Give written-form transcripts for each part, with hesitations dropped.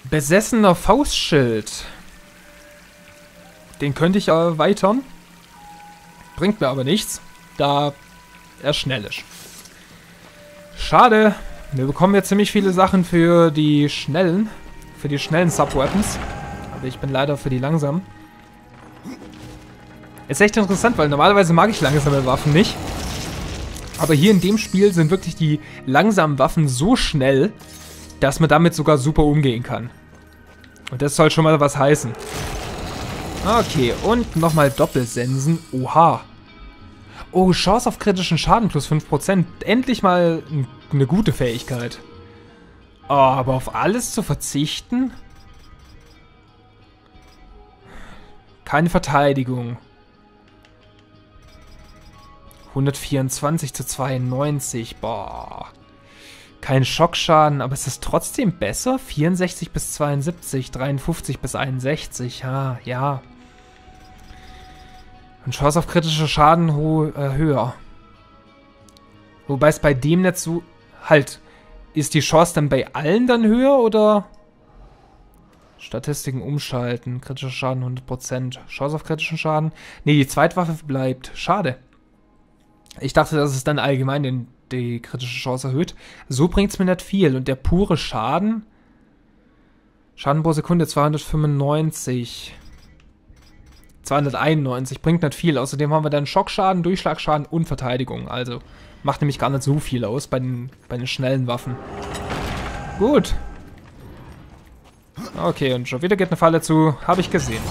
Besessener Faustschild. Den könnte ich erweitern. Bringt mir aber nichts, da er schnell ist. Schade. Wir bekommen jetzt ziemlich viele Sachen für die schnellen Subweapons. Aber ich bin leider für die langsamen. Ist echt interessant, weil normalerweise mag ich langsame Waffen nicht. Aber hier in dem Spiel sind wirklich die langsamen Waffen so schnell, dass man damit sogar super umgehen kann. Und das soll schon mal was heißen. Okay, und nochmal Doppelsensen. Oha. Oh, Chance auf kritischen Schaden plus 5%. Endlich mal eine gute Fähigkeit. Oh, aber auf alles zu verzichten? Keine Verteidigung. 124 zu 92. Boah. Kein Schockschaden, aber es ist trotzdem besser. 64 bis 72, 53 bis 61. Ja. Und Chance auf kritische Schaden höher. Wobei es bei dem nicht so... Halt, ist die Chance dann bei allen dann höher, oder... Statistiken umschalten. Kritischer Schaden 100%. Chance auf kritischen Schaden. Nee, die Zweitwaffe bleibt. Schade. Ich dachte, dass es dann allgemein die kritische Chance erhöht. So bringt es mir nicht viel. Und der pure Schaden... Schaden pro Sekunde 295. 291. Bringt nicht viel. Außerdem haben wir dann Schockschaden, Durchschlagsschaden und Verteidigung. Also macht nämlich gar nicht so viel aus bei den schnellen Waffen. Gut. Okay, und schon wieder geht eine Falle zu. Habe ich gesehen.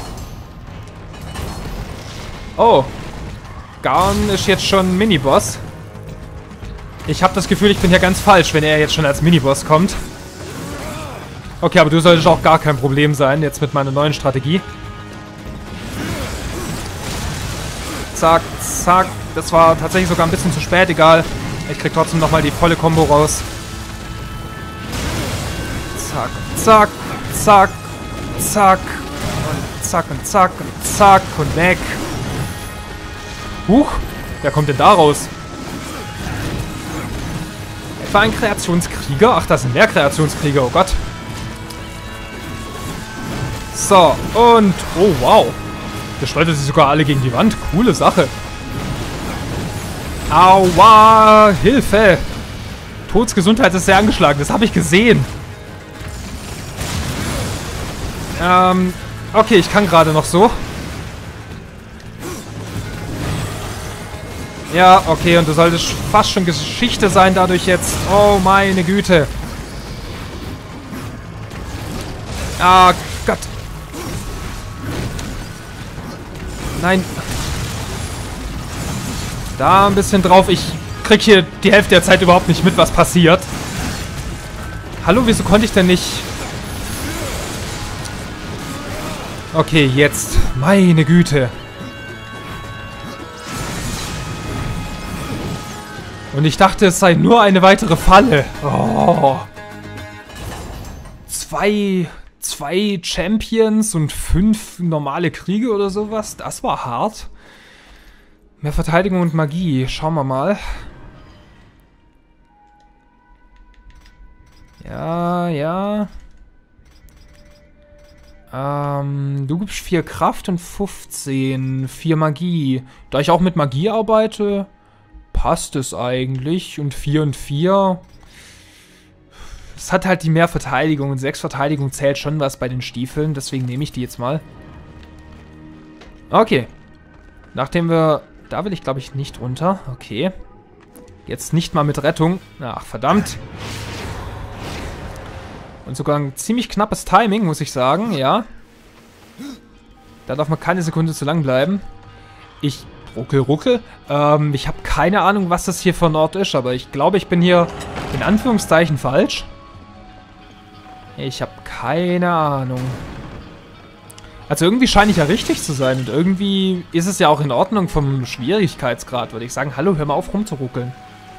Oh. Garn ist jetzt schon Miniboss. Ich habe das Gefühl, ich bin hier ganz falsch, wenn er jetzt schon als Miniboss kommt. Okay, aber du solltest auch gar kein Problem sein, jetzt mit meiner neuen Strategie. Zack, zack. Das war tatsächlich sogar ein bisschen zu spät, egal. Ich krieg trotzdem nochmal die volle Combo raus. Zack, zack, zack, zack. Und zack und zack und zack und weg. Huch, wer kommt denn da raus? Etwa ein Kreationskrieger? Ach, das sind mehr Kreationskrieger, oh Gott. So, und... Oh, wow. Der schleudert sich sogar alle gegen die Wand. Coole Sache. Aua, Hilfe. Todesgesundheit ist sehr angeschlagen, das habe ich gesehen. Okay, ich kann gerade noch so. Ja, okay, und du solltest fast schon Geschichte sein dadurch jetzt. Oh, meine Güte. Ah, Gott. Nein. Da ein bisschen drauf. Ich krieg hier die Hälfte der Zeit überhaupt nicht mit, was passiert. Hallo, wieso konnte ich denn nicht... Okay, jetzt. Meine Güte. Und ich dachte, es sei nur eine weitere Falle. Oh. Zwei Champions und 5 normale Kriege oder sowas. Das war hart. Mehr Verteidigung und Magie. Schauen wir mal. Ja. Du gibst 4 Kraft und 15. 4 Magie. Da ich auch mit Magie arbeite... passt es eigentlich. Und 4 und 4. Es hat halt die mehr Verteidigung. Und 6 Verteidigung zählt schon was bei den Stiefeln. Deswegen nehme ich die jetzt mal. Okay. Nachdem wir... Da will ich, glaube ich, nicht runter. Okay. Jetzt nicht mal mit Rettung. Ach, verdammt. Und sogar ein ziemlich knappes Timing, muss ich sagen. Ja. Da darf man keine Sekunde zu lang bleiben. Ich... Ruckel. Ich habe keine Ahnung, was das hier für ein Ort ist, aber ich glaube, ich bin hier in Anführungszeichen falsch. Ich habe keine Ahnung. Also irgendwie scheine ich ja richtig zu sein und irgendwie ist es ja auch in Ordnung vom Schwierigkeitsgrad, würde ich sagen. Hallo, hör mal auf rumzuruckeln.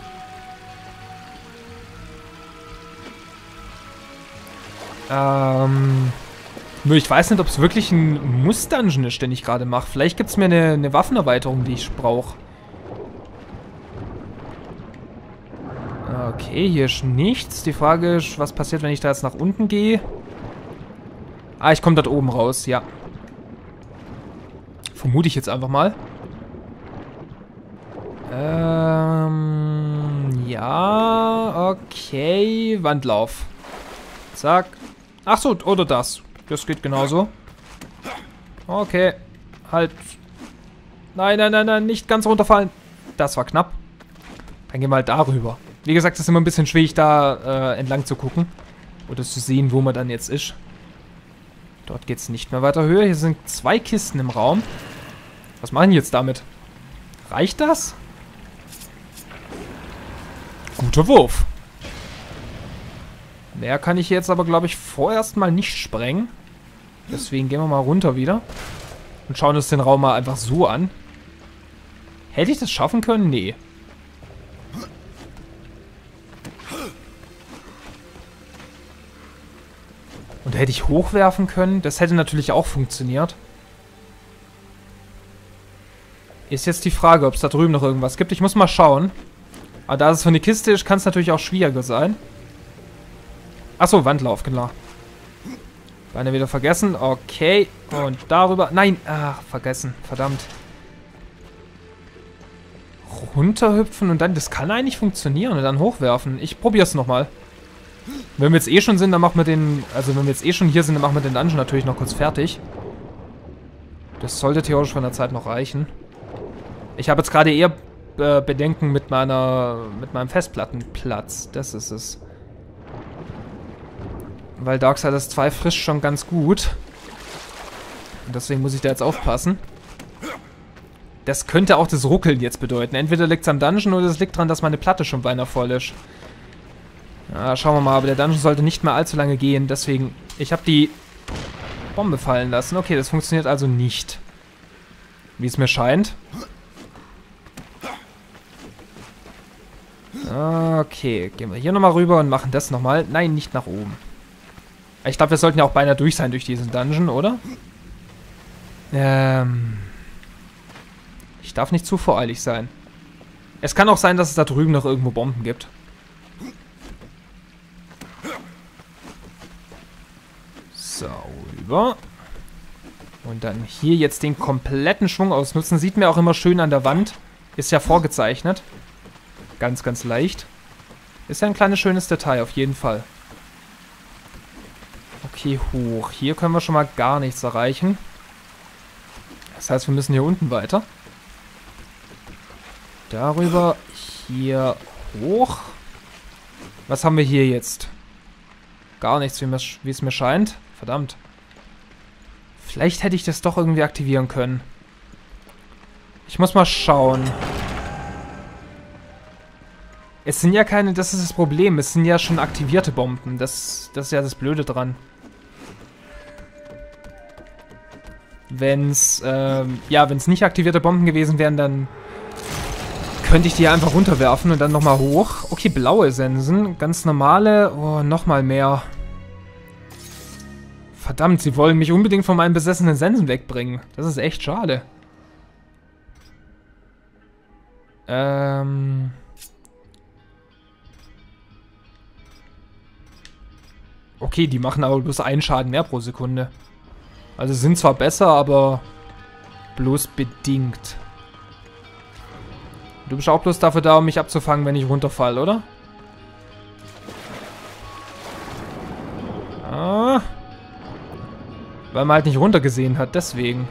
Nur ich weiß nicht, ob es wirklich ein Muss-Dungeon ist, den ich gerade mache. Vielleicht gibt es mir eine Waffenerweiterung, die ich brauche. Okay, hier ist nichts. Die Frage ist, was passiert, wenn ich da jetzt nach unten gehe? Ah, ich komme dort oben raus, ja. Vermute ich jetzt einfach mal. Ja, okay. Wandlauf. Zack. Ach so, oder das. Das geht genauso. Okay. Halt. Nein, nein, nein, nein, nicht ganz runterfallen. Das war knapp. Dann gehen wir halt darüber. Wie gesagt, es ist immer ein bisschen schwierig, da entlang zu gucken. Oder zu sehen, wo man dann jetzt ist. Dort geht es nicht mehr weiter höher. Hier sind 2 Kisten im Raum. Was machen die jetzt damit? Reicht das? Guter Wurf. Mehr kann ich jetzt aber, glaube ich, vorerst mal nicht sprengen. Deswegen gehen wir mal runter wieder. Und schauen uns den Raum mal einfach so an. Hätte ich das schaffen können? Nee. Und hätte ich hochwerfen können? Das hätte natürlich auch funktioniert. Ist jetzt die Frage, ob es da drüben noch irgendwas gibt. Ich muss mal schauen. Aber da es so eine Kiste ist, kann es natürlich auch schwieriger sein. Achso, Wandlauf, genau. Beine wieder vergessen. Okay. Und darüber. Nein. Ach, vergessen. Verdammt. Runterhüpfen und dann. Das kann eigentlich funktionieren. Und dann hochwerfen. Ich probiere es nochmal. Wenn wir jetzt eh schon sind, dann machen wir den. Also, wenn wir jetzt eh schon hier sind, dann machen wir den Dungeon natürlich noch kurz fertig. Das sollte theoretisch von der Zeit noch reichen. Ich habe jetzt gerade eher Bedenken mit meinem Festplattenplatz. Das ist es. Weil Darksiders 2 frisst schon ganz gut. Und deswegen muss ich da jetzt aufpassen. Das könnte auch das Ruckeln jetzt bedeuten. Entweder liegt es am Dungeon oder es liegt daran, dass meine Platte schon beinahe voll ist. Ja, schauen wir mal. Aber der Dungeon sollte nicht mehr allzu lange gehen. Deswegen, ich habe die Bombe fallen lassen. Okay, das funktioniert also nicht. Wie es mir scheint. Okay, gehen wir hier nochmal rüber und machen das nochmal. Nein, nicht nach oben. Ich glaube, wir sollten ja auch beinahe durch sein durch diesen Dungeon, oder? Ich darf nicht zu voreilig sein. Es kann auch sein, dass es da drüben noch irgendwo Bomben gibt. So, rüber. Und dann hier jetzt den kompletten Schwung ausnutzen. Sieht mir auch immer schön an der Wand. Ist ja vorgezeichnet. Ganz, ganz leicht. Ist ja ein kleines, schönes Detail, auf jeden Fall. Okay, hoch. Hier können wir schon mal gar nichts erreichen. Das heißt, wir müssen hier unten weiter. Darüber, hier hoch. Was haben wir hier jetzt? Gar nichts, wie es mir scheint. Verdammt. Vielleicht hätte ich das doch irgendwie aktivieren können. Ich muss mal schauen. Es sind ja keine, das ist das Problem, es sind ja schon aktivierte Bomben. Das ist ja das Blöde dran. Wenn's nicht aktivierte Bomben gewesen wären, dann könnte ich die einfach runterwerfen und dann nochmal hoch. Okay, blaue Sensen, ganz normale. Oh, nochmal mehr. Verdammt, sie wollen mich unbedingt von meinen besessenen Sensen wegbringen. Das ist echt schade. Okay, die machen aber bloß einen Schaden mehr pro Sekunde. Also sind zwar besser, aber bloß bedingt. Du bist auch bloß dafür da, um mich abzufangen, wenn ich runterfalle, oder? Ah. Weil man halt nicht runtergesehen hat, deswegen.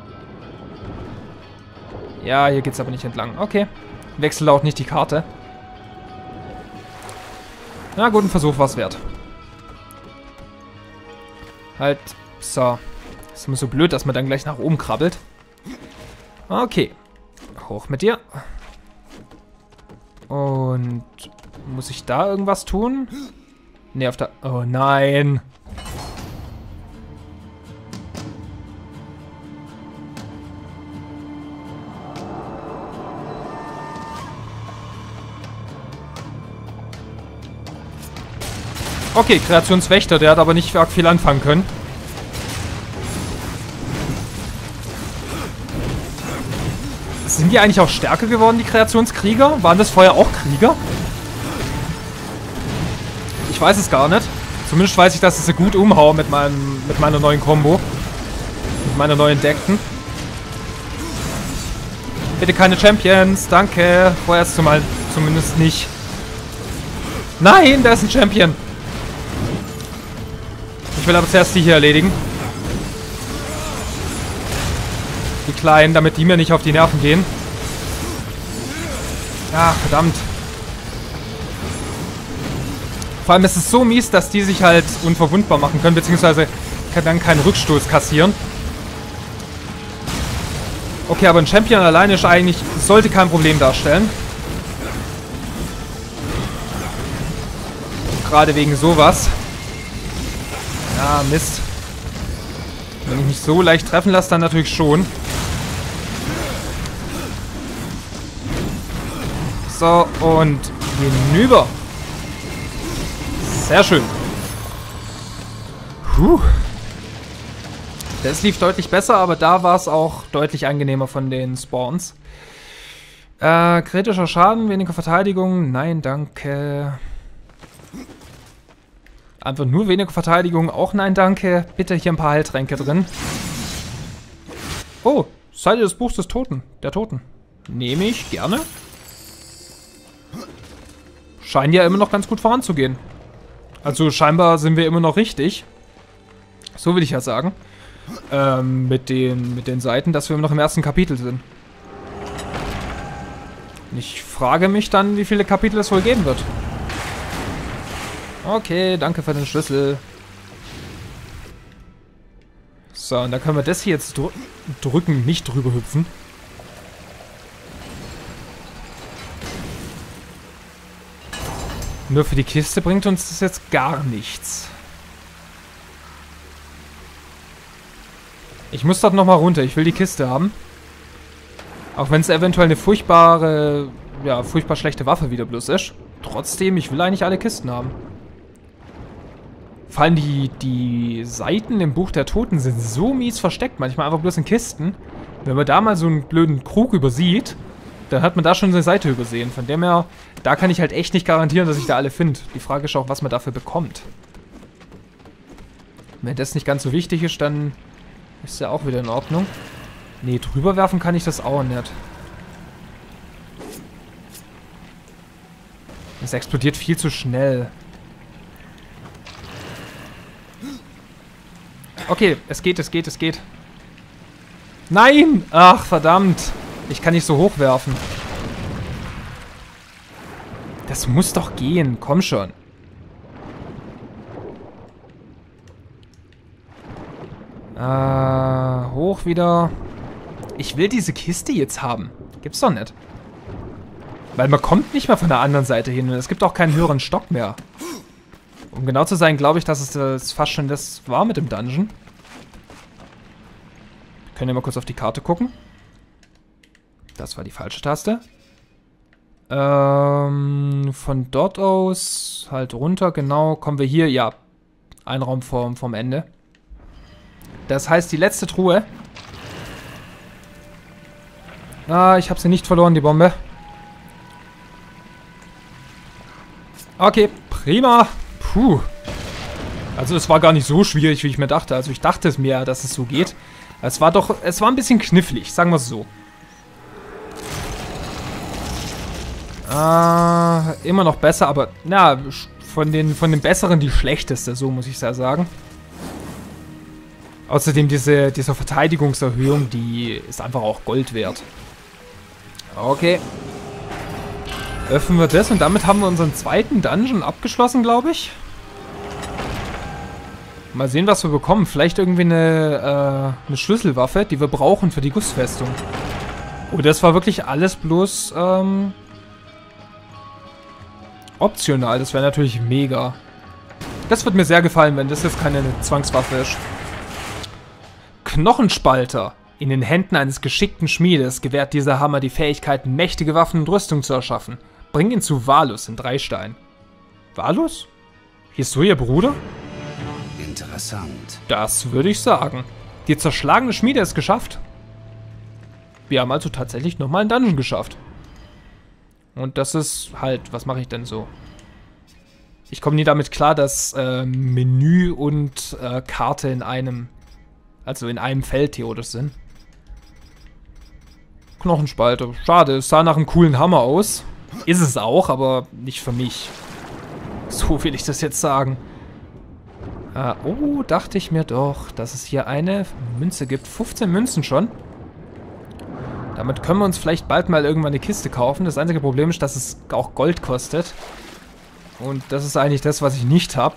Ja, hier geht's aber nicht entlang. Okay. Wechsle auch nicht die Karte. Na gut, ein Versuch war's wert. Halt, so. Ist immer so blöd, dass man dann gleich nach oben krabbelt. Okay. Hoch mit dir. Und muss ich da irgendwas tun? Ne, auf der... Oh nein. Okay, Kreationswächter, der hat aber nicht arg viel anfangen können. Sind die eigentlich auch stärker geworden, die Kreationskrieger? Waren das vorher auch Krieger? Ich weiß es gar nicht. Zumindest weiß ich, dass ich sie gut umhaue mit meiner neuen Combo. Mit meiner neuen Deckten. Bitte keine Champions, danke. Vorerst zumal zumindest nicht. Nein, da ist ein Champion. Ich will aber zuerst die hier erledigen. Die Kleinen, damit die mir nicht auf die Nerven gehen. Ach, verdammt. Vor allem ist es so mies, dass die sich halt unverwundbar machen können, beziehungsweise dann keinen Rückstoß kassieren. Okay, aber ein Champion alleine ist eigentlich, sollte kein Problem darstellen. Gerade wegen sowas. Ja, Mist. Wenn ich mich so leicht treffen lasse, dann natürlich schon. So, und hinüber. Sehr schön. Puh. Das lief deutlich besser, aber da war es auch deutlich angenehmer von den Spawns. Kritischer Schaden, weniger Verteidigung. Nein, danke. Einfach nur weniger Verteidigung. Auch nein, danke. Bitte hier ein paar Heiltränke drin. Oh, Seite des Buchs des Toten. Der Toten. Nehme ich gerne. Scheint ja immer noch ganz gut voranzugehen. Also scheinbar sind wir immer noch richtig. So will ich ja sagen. Mit den Seiten, dass wir immer noch im ersten Kapitel sind. Ich frage mich dann, wie viele Kapitel es wohl geben wird. Okay, danke für den Schlüssel. So, und dann können wir das hier jetzt drücken, nicht drüber hüpfen. Nur für die Kiste bringt uns das jetzt gar nichts. Ich muss dort nochmal runter. Ich will die Kiste haben. Auch wenn es eventuell eine furchtbar schlechte Waffe wieder bloß ist. Trotzdem, ich will eigentlich alle Kisten haben. Vor allem die Seiten im Buch der Toten sind so mies versteckt. Manchmal einfach bloß in Kisten. Wenn man da mal so einen blöden Krug übersieht, dann hat man da schon eine Seite übersehen. Von dem her, da kann ich halt echt nicht garantieren, dass ich da alle finde. Die Frage ist auch, was man dafür bekommt. Wenn das nicht ganz so wichtig ist, dann ist ja auch wieder in Ordnung. Nee, drüber werfen kann ich das auch nicht. Es explodiert viel zu schnell. Okay, es geht. Nein! Ach, verdammt. Ich kann nicht so hoch werfen. Das muss doch gehen. Komm schon. Hoch wieder. Ich will diese Kiste jetzt haben. Gibt's doch nicht. Weil man kommt nicht mehr von der anderen Seite hin und es gibt auch keinen höheren Stock mehr. Um genau zu sein, glaube ich, dass es das fast schon das war mit dem Dungeon. Wir können ja mal kurz auf die Karte gucken. Das war die falsche Taste. Von dort aus halt runter, genau, kommen wir hier, ja, ein Raum vom Ende. Das heißt, die letzte Truhe. Ah, ich habe sie nicht verloren, die Bombe. Okay, prima. Puh. Also es war gar nicht so schwierig, wie ich mir dachte. Also ich dachte es mir, dass es so geht. Es war ein bisschen knifflig, sagen wir es so. Immer noch besser, aber na, von den besseren die schlechteste, so muss ich ja sagen. Außerdem diese Verteidigungserhöhung, die ist einfach auch Gold wert. Okay. Öffnen wir das und damit haben wir unseren zweiten Dungeon abgeschlossen, glaube ich. Mal sehen, was wir bekommen. Vielleicht irgendwie eine Schlüsselwaffe, die wir brauchen für die Gussfestung. Oh, das war wirklich alles bloß optional. Das wäre natürlich mega. Das wird mir sehr gefallen, wenn das jetzt keine Zwangswaffe ist. Knochenspalter. In den Händen eines geschickten Schmiedes gewährt dieser Hammer die Fähigkeit, mächtige Waffen und Rüstung zu erschaffen. Bring ihn zu Valus in 3 Stein. Valus? Hier ist so ihr Bruder? Interessant. Das würde ich sagen. Die zerschlagene Schmiede ist geschafft. Wir haben also tatsächlich nochmal einen Dungeon geschafft. Und das ist halt, was mache ich denn so? Ich komme nie damit klar, dass Menü und Karte in einem, also in einem Feld theoretisch sind. Knochenspalte. Schade, es sah nach einem coolen Hammer aus. Ist es auch, aber nicht für mich. So will ich das jetzt sagen. Oh, dachte ich mir doch, dass es hier eine Münze gibt. 15 Münzen schon. Damit können wir uns vielleicht bald mal irgendwann eine Kiste kaufen. Das einzige Problem ist, dass es auch Gold kostet. Und das ist eigentlich das, was ich nicht habe.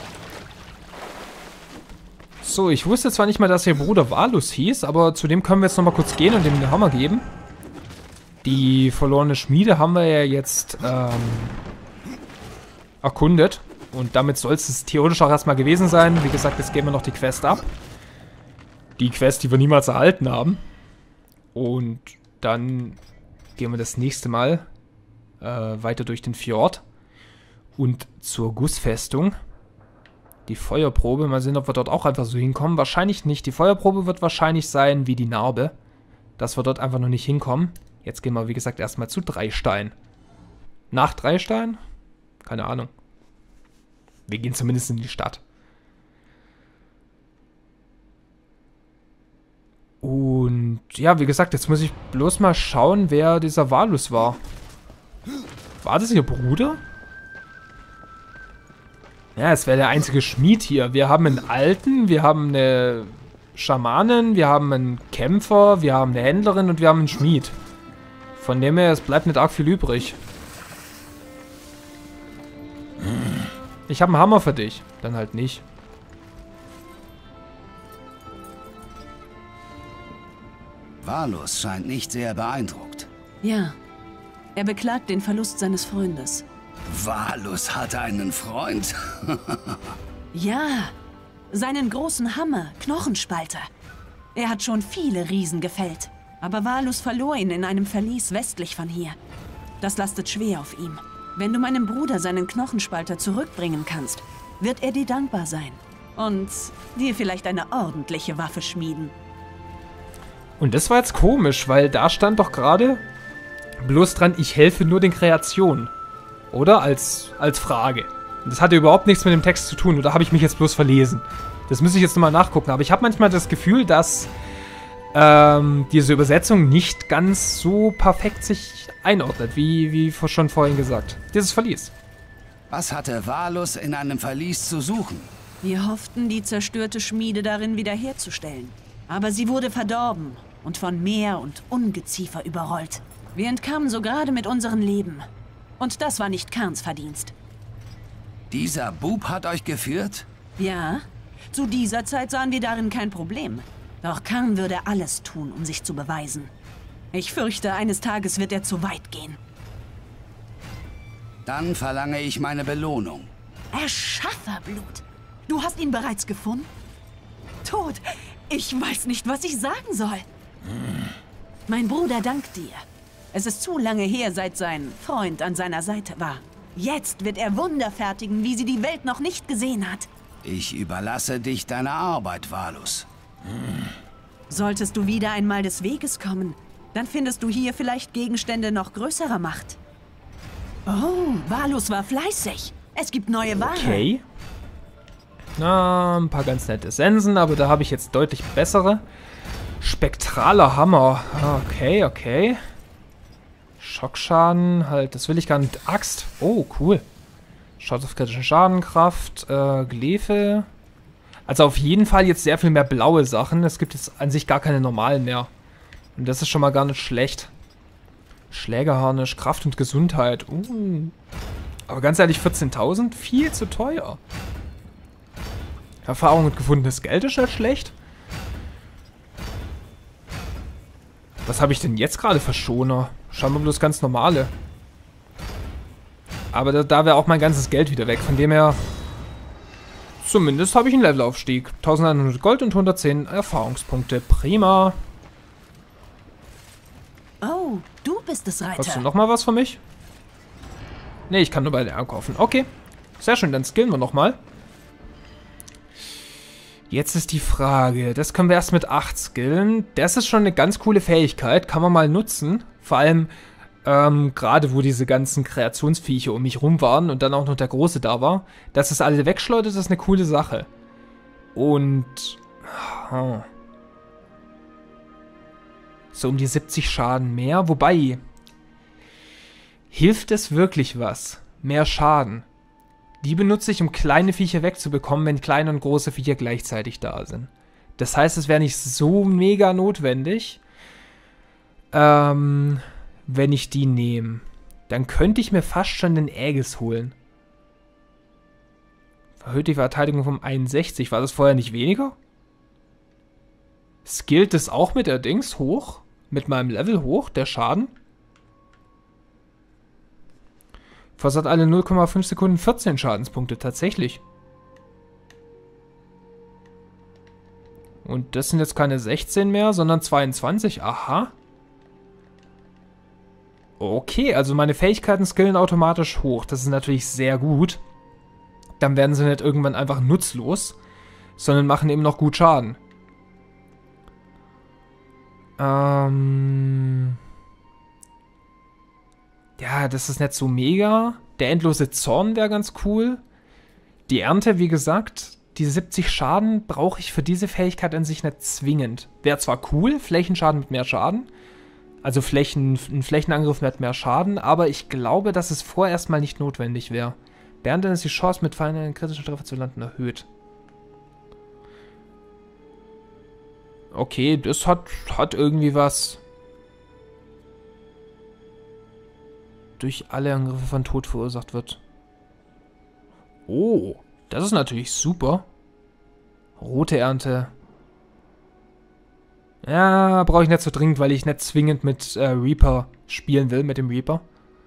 So, ich wusste zwar nicht mal, dass ihr Bruder Valus hieß, aber zu dem können wir jetzt nochmal kurz gehen und ihm den Hammer geben. Die verlorene Schmiede haben wir ja jetzt erkundet. Und damit soll es theoretisch auch erstmal gewesen sein. Wie gesagt, jetzt geben wir noch die Quest ab. Die Quest, die wir niemals erhalten haben. Und dann gehen wir das nächste Mal weiter durch den Fjord. Und zur Gussfestung. Die Feuerprobe. Mal sehen, ob wir dort auch einfach so hinkommen. Wahrscheinlich nicht. Die Feuerprobe wird wahrscheinlich sein wie die Narbe. Dass wir dort einfach noch nicht hinkommen. Jetzt gehen wir, wie gesagt, erstmal zu Dreistein. Nach Dreistein? Keine Ahnung. Wir gehen zumindest in die Stadt. Und ja, wie gesagt, jetzt muss ich bloß mal schauen, wer dieser Valus war. War das ihr Bruder? Ja, es wäre der einzige Schmied hier. Wir haben einen Alten, wir haben eine Schamanin, wir haben einen Kämpfer, wir haben eine Händlerin und wir haben einen Schmied. Von dem her, es bleibt nicht arg viel übrig. Ich habe einen Hammer für dich. Dann halt nicht. Valus scheint nicht sehr beeindruckt. Ja, er beklagt den Verlust seines Freundes. Valus hatte einen Freund? Ja, seinen großen Hammer, Knochenspalter. Er hat schon viele Riesen gefällt. Aber Valus verlor ihn in einem Verlies westlich von hier. Das lastet schwer auf ihm. Wenn du meinem Bruder seinen Knochenspalter zurückbringen kannst, wird er dir dankbar sein. Und dir vielleicht eine ordentliche Waffe schmieden. Und das war jetzt komisch, weil da stand doch gerade bloß dran, ich helfe nur den Kreationen. Oder? Als Frage. Und das hatte überhaupt nichts mit dem Text zu tun. Oder habe ich mich jetzt bloß verlesen? Das müsste ich jetzt nochmal nachgucken. Aber ich habe manchmal das Gefühl, dass diese Übersetzung nicht ganz so perfekt sich einordnet, wie schon vorhin gesagt. Dieses Verlies. Was hatte Valus in einem Verlies zu suchen? Wir hofften, die zerstörte Schmiede darin wiederherzustellen. Aber sie wurde verdorben und von Meer und Ungeziefer überrollt. Wir entkamen so gerade mit unserem Leben. Und das war nicht Karns Verdienst. Dieser Bub hat euch geführt? Ja, zu dieser Zeit sahen wir darin kein Problem. Doch Karn würde alles tun, um sich zu beweisen. Ich fürchte, eines Tages wird er zu weit gehen. Dann verlange ich meine Belohnung. Erschafferblut! Du hast ihn bereits gefunden? Tot! Ich weiß nicht, was ich sagen soll. Mein Bruder dankt dir. Es ist zu lange her, seit sein Freund an seiner Seite war. Jetzt wird er Wunder fertigen, wie sie die Welt noch nicht gesehen hat. Ich überlasse dich deiner Arbeit, Valus. Solltest du wieder einmal des Weges kommen, dann findest du hier vielleicht Gegenstände noch größerer Macht. Oh, Valus war fleißig. Es gibt neue Ware. Okay. Na, ein paar ganz nette Sensen, aber da habe ich jetzt deutlich bessere. Spektraler Hammer. Okay, okay. Schockschaden, halt, das will ich gar nicht. Axt. Oh, cool. Schaut auf kritische Schadenkraft, Glefe. Also auf jeden Fall jetzt sehr viel mehr blaue Sachen. Es gibt jetzt an sich gar keine normalen mehr. Und das ist schon mal gar nicht schlecht. Schlägerharnisch, Kraft und Gesundheit. Aber ganz ehrlich, 14.000? Viel zu teuer. Erfahrung und gefundenes Geld ist halt schlecht. Was habe ich denn jetzt gerade für Schoner? Scheinbar bloß ganz normale. Aber da wäre auch mein ganzes Geld wieder weg. Von dem her... Zumindest habe ich einen Levelaufstieg. 1100 Gold und 110 Erfahrungspunkte. Prima. Oh, du bist es, Reiter. Hast du nochmal was für mich? Ne, ich kann nur bei der kaufen. Okay. Sehr schön, dann skillen wir nochmal. Jetzt ist die Frage. Das können wir erst mit 8 skillen. Das ist schon eine ganz coole Fähigkeit. Kann man mal nutzen. Vor allem Gerade wo diese ganzen Kreationsviecher um mich rum waren und dann auch noch der Große da war, dass es alle wegschleudert, ist eine coole Sache. Und so um die 70 Schaden mehr. Wobei, hilft es wirklich was? Mehr Schaden. Die benutze ich, um kleine Viecher wegzubekommen, wenn kleine und große Viecher gleichzeitig da sind. Das heißt, es wäre nicht so mega notwendig, wenn ich die nehme. Dann könnte ich mir fast schon den Aegis holen. Verhöht die Verteidigung um 61. War das vorher nicht weniger? Skillt es auch mit der Dings hoch? Mit meinem Level hoch, der Schaden? Versagt alle 0,5 Sekunden 14 Schadenspunkte, tatsächlich. Und das sind jetzt keine 16 mehr, sondern 22. Aha. Okay, also meine Fähigkeiten skillen automatisch hoch. Das ist natürlich sehr gut. Dann werden sie nicht irgendwann einfach nutzlos, sondern machen eben noch gut Schaden. Ja, das ist nicht so mega. Der endlose Zorn wäre ganz cool. Die Ernte, wie gesagt, die 70 Schaden brauche ich für diese Fähigkeit an sich nicht zwingend. Wäre zwar cool, Flächenschaden mit mehr Schaden. Also ein Flächenangriff mit mehr Schaden, aber ich glaube, dass es vorerst mal nicht notwendig wäre. Während dann ist die Chance, mit Feinden einen kritischen Treffer zu landen, erhöht. Okay, das hat irgendwie was. Durch alle Angriffe von Tod verursacht wird. Oh, das ist natürlich super. Rote Ernte. Ja, brauche ich nicht so dringend, weil ich nicht zwingend mit Reaper spielen will, mit dem Reaper.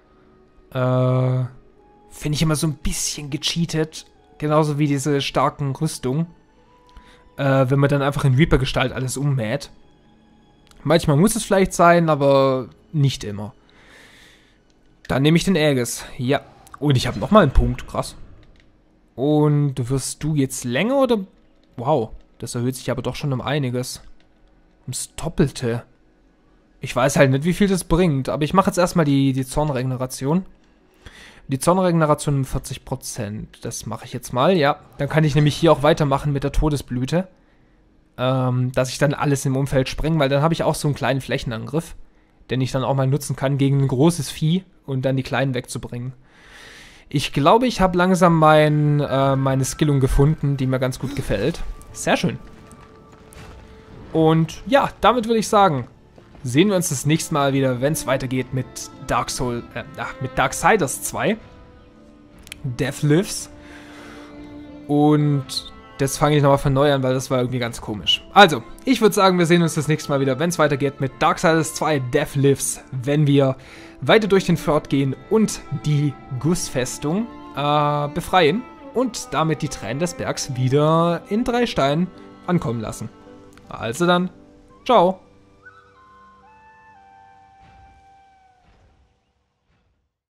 Finde ich immer so ein bisschen gecheatet. Genauso wie diese starken Rüstungen. Wenn man dann einfach in Reaper-Gestalt alles ummäht. Manchmal muss es vielleicht sein, aber nicht immer. Dann nehme ich den Aegis. Ja. Und ich habe nochmal einen Punkt. Krass. Und wirst du jetzt länger oder... Wow, das erhöht sich aber doch schon um einiges. Ums Doppelte. Ich weiß halt nicht, wie viel das bringt, aber ich mache jetzt erstmal die Zornregeneration. Die Zornregeneration um 40%. Das mache ich jetzt mal, ja. Dann kann ich nämlich hier auch weitermachen mit der Todesblüte. Dass ich dann alles im Umfeld spreng, weil dann habe ich auch so einen kleinen Flächenangriff, den ich dann auch mal nutzen kann gegen ein großes Vieh und dann die Kleinen wegzubringen. Ich glaube, ich habe langsam meine Skillung gefunden, die mir ganz gut gefällt. Sehr schön. Und ja, damit würde ich sagen, sehen wir uns das nächste Mal wieder, wenn es weitergeht mit Darksiders 2. Death Lives. Und das fange ich nochmal von neu an, weil das war irgendwie ganz komisch. Also, ich würde sagen, wir sehen uns das nächste Mal wieder, wenn es weitergeht mit Darksiders 2 Death Lives, wenn wir weiter durch den Fjord gehen und die Gussfestung befreien und damit die Tränen des Bergs wieder in 3 Steinen ankommen lassen. Also dann, ciao!